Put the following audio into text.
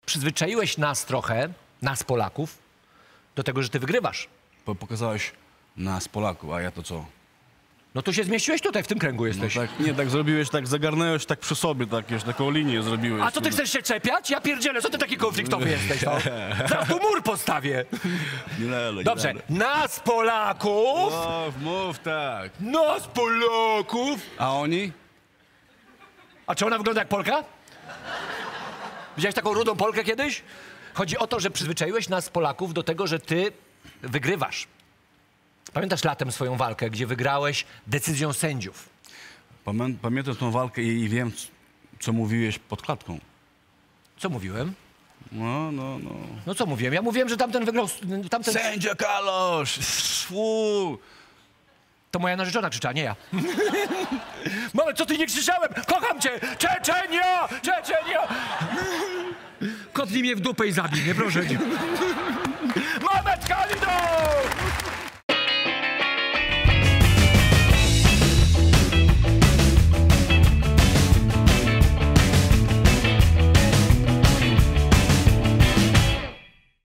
przyzwyczaiłeś nas trochę, nas Polaków, do tego, że ty wygrywasz. Pokazałeś nas, Polaków, a ja to co? No to się zmieściłeś tutaj, w tym kręgu No jesteś. tak, nie, tak zrobiłeś, tak zagarnęłeś tak przy sobie, tak, już taką linię zrobiłeś. A co, ty chcesz się czepiać? Ja pierdzielę, co ty taki konfliktowy jesteś, no? Zaraz tu mur postawię. Dobrze, nas Polaków... Mów tak. Nas Polaków... A oni? A czy ona wygląda jak Polka? Widziałeś taką rudą Polkę kiedyś? Chodzi o to, że przyzwyczaiłeś nas Polaków do tego, że ty wygrywasz. Pamiętasz latem swoją walkę, gdzie wygrałeś decyzją sędziów? Pamiętam tą walkę i wiem, co mówiłeś pod klatką. Co mówiłem? No. No co mówiłem? Ja mówiłem, że tamten wygrał... Tamten... Sędzia Kalosz! To moja narzeczona krzyczała, nie ja. Mamo, co ty, nie krzyczałem? Kocham cię! Czeczenia! Czeczenia! Kopnij mnie w dupę i zabij mnie, proszę cię.